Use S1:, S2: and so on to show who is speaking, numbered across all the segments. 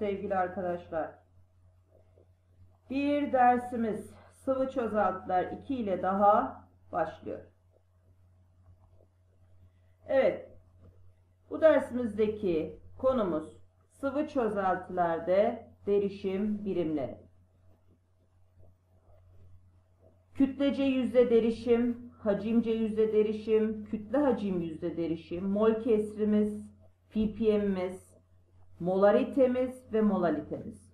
S1: sevgili arkadaşlar. Bir dersimiz sıvı çözeltiler 2 ile daha başlıyor. Evet, bu dersimizdeki konumuz sıvı çözeltilerde derişim birimleri. Kütlece yüzde derişim, hacimce yüzde derişim, kütle hacim yüzde derişim, mol kesrimiz, ppm'imiz, molaritemiz ve molalitemiz.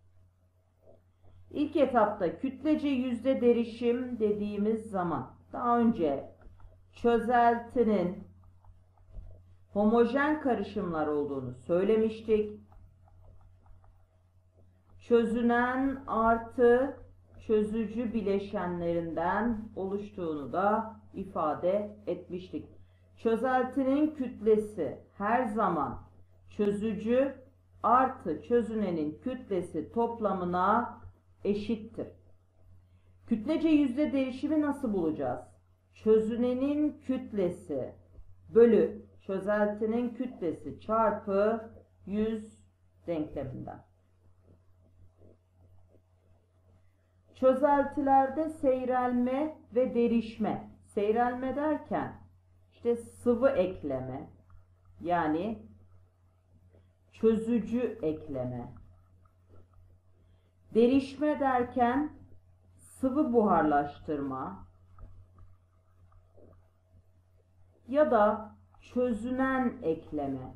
S1: İlk etapta kütlece yüzde derişim dediğimiz zaman daha önce çözeltinin homojen karışımlar olduğunu söylemiştik. Çözünen artı çözücü bileşenlerinden oluştuğunu da ifade etmiştik. Çözeltinin kütlesi her zaman çözücü artı çözünenin kütlesi toplamına eşittir. Kütlece yüzde derişimi nasıl bulacağız? Çözünenin kütlesi bölü çözeltinin kütlesi çarpı 100 denkleminden. Çözeltilerde seyrelme ve derişme. Seyrelme derken işte sıvı ekleme, yani çözücü ekleme. Derişme derken sıvı buharlaştırma ya da çözünen ekleme.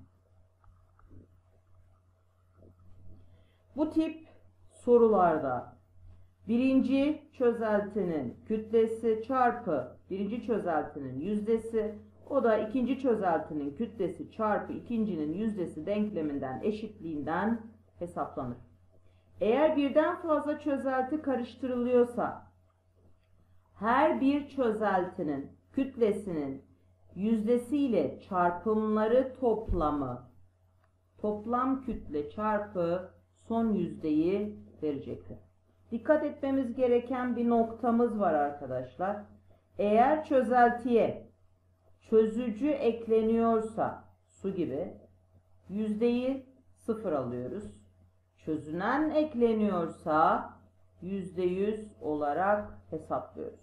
S1: Bu tip sorularda birinci çözeltinin kütlesi çarpı birinci çözeltinin yüzdesi, o da ikinci çözeltinin kütlesi çarpı ikincinin yüzdesi denkleminden eşitliğinden hesaplanır. Eğer birden fazla çözelti karıştırılıyorsa her bir çözeltinin kütlesinin yüzdesiyle çarpımları toplamı toplam kütle çarpı son yüzdeyi verecektir. Dikkat etmemiz gereken bir noktamız var arkadaşlar. Eğer çözeltiye çözücü ekleniyorsa su gibi yüzdeyi 0 alıyoruz. Çözünen ekleniyorsa %100 olarak hesaplıyoruz.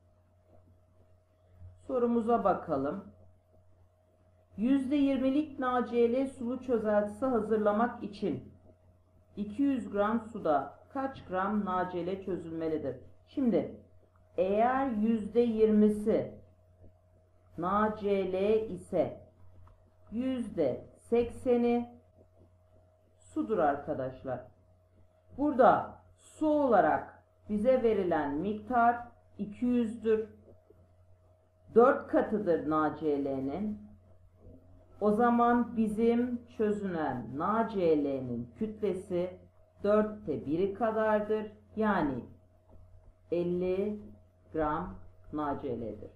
S1: Sorumuza bakalım. %20'lik NaCl sulu çözeltisi hazırlamak için 200 gram suda kaç gram NaCl çözülmelidir? Şimdi eğer %20'si NaCl ise %80'i sudur arkadaşlar. Burada su olarak bize verilen miktar 200'dür. 4 katıdır NaCl'nin. O zaman bizim çözünen NaCl'nin kütlesi 4'te 1'i kadardır. Yani 50 gram NaCl'dir.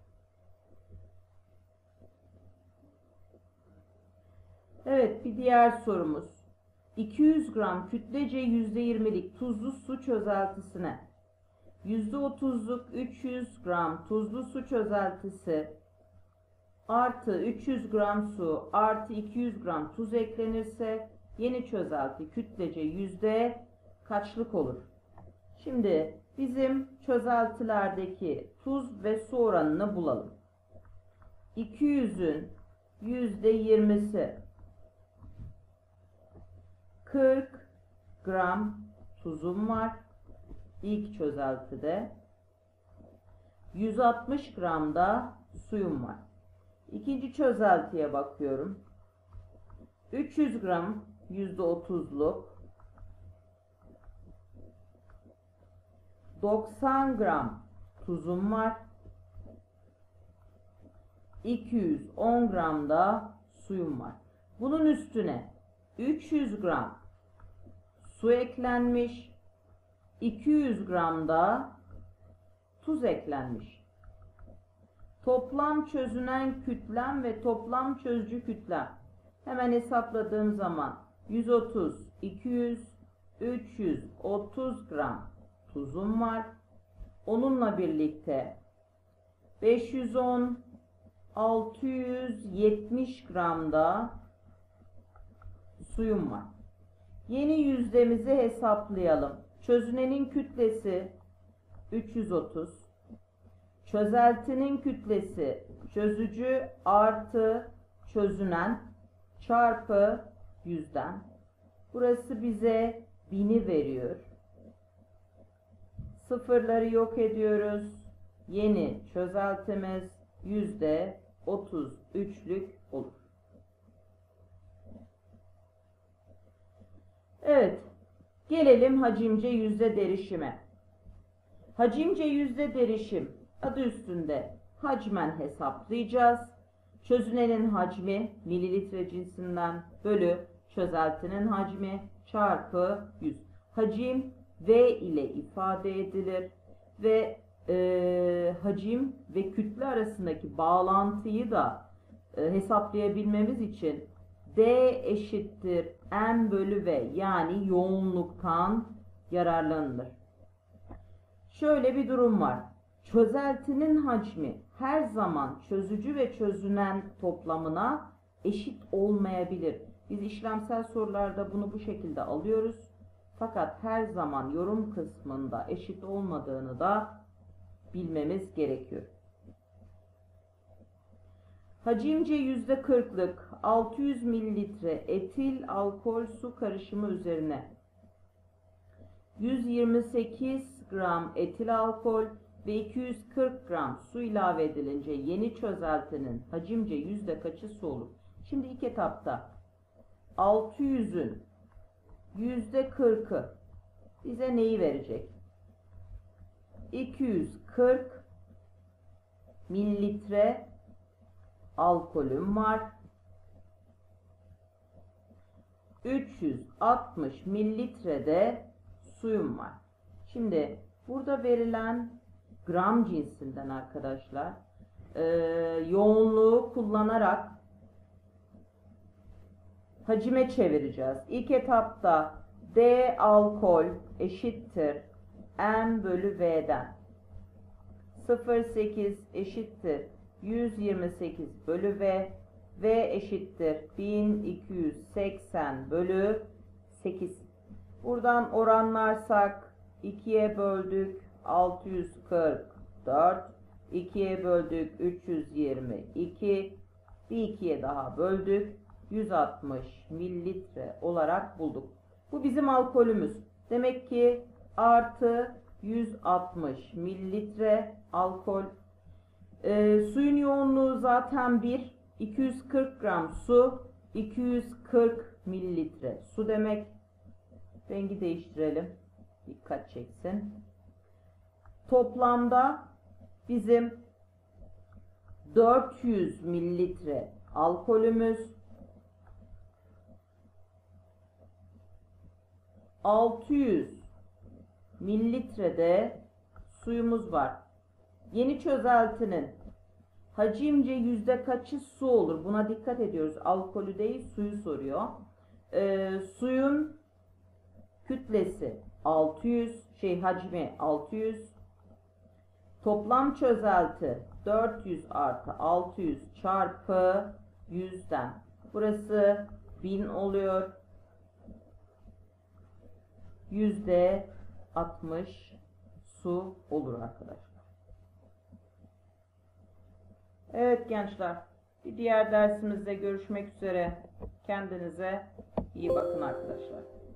S1: Evet, bir diğer sorumuz. 200 gram kütlece %20'lik tuzlu su çözeltisine %30'luk 300 gram tuzlu su çözeltisi artı 300 gram su artı 200 gram tuz eklenirse yeni çözelti kütlece yüzde kaçlık olur? Şimdi bizim çözeltilerdeki tuz ve su oranını bulalım. 200'ün %20'si 40 gram tuzum var ilk çözeltide. 160 gram da suyum var. İkinci çözeltiye bakıyorum. 300 gram %30'luk 90 gram tuzum var. 210 gram da suyum var. Bunun üstüne 300 gram su eklenmiş. 200 gram da tuz eklenmiş. Toplam çözünen kütlem ve toplam çözücü kütlem. Hemen hesapladığım zaman 130, 200, 330 gram tuzum var. Onunla birlikte 510, 670 gram da suyum var. Yeni yüzdemizi hesaplayalım. Çözünenin kütlesi 330. Çözeltinin kütlesi çözücü artı çözünen çarpı 100'den. Burası bize 1000'i veriyor. Sıfırları yok ediyoruz. Yeni çözeltimiz %33'lük olur. Evet. Gelelim hacimce yüzde derişime. Hacimce yüzde derişim adı üstünde hacmen hesaplayacağız. Çözünenin hacmi mililitre cinsinden bölü çözeltinin hacmi çarpı 100. Hacim V ile ifade edilir ve hacim ve kütle arasındaki bağlantıyı da hesaplayabilmemiz için D eşittir M bölü V, yani yoğunluktan yararlanılır. Şöyle bir durum var. Çözeltinin hacmi her zaman çözücü ve çözünen toplamına eşit olmayabilir. Biz işlemsel sorularda bunu bu şekilde alıyoruz. Fakat her zaman yorum kısmında eşit olmadığını da bilmemiz gerekiyor. Hacimce %40'lık 600 mililitre etil alkol su karışımı üzerine 128 gram etil alkol ve 240 gram su ilave edilince yeni çözeltinin hacimce yüzde kaçı su olur? Şimdi ilk etapta 600'ün %40'ı bize neyi verecek? 240 mililitre alkolüm var. 360 mililitre de suyum var. Şimdi burada verilen gram cinsinden arkadaşlar yoğunluğu kullanarak hacime çevireceğiz. İlk etapta D alkol eşittir M bölü V'den 0,8 eşittir 128 bölü V. V eşittir 1280 bölü 8. Buradan oranlarsak 2'ye böldük 644, 2'ye böldük 322, bir 2'ye daha böldük 160 mililitre olarak bulduk. Bu bizim alkolümüz. Demek ki artı 160 mililitre alkol. Suyun yoğunluğu zaten 1. 240 gram su, 240 mililitre su demek. Rengi değiştirelim. Dikkat çeksin. Toplamda bizim 400 mililitre alkolümüz, 600 mililitre de suyumuz var. Yeni çözeltinin hacimce yüzde kaçı su olur? Buna dikkat ediyoruz. Alkolü değil, suyu soruyor. Suyun kütlesi 600, hacmi 600. Toplam çözelti 400 artı 600 çarpı 100'den. Burası 1000 oluyor. %60 su olur arkadaşlar. Evet gençler, bir diğer dersimizde görüşmek üzere. Kendinize iyi bakın arkadaşlar.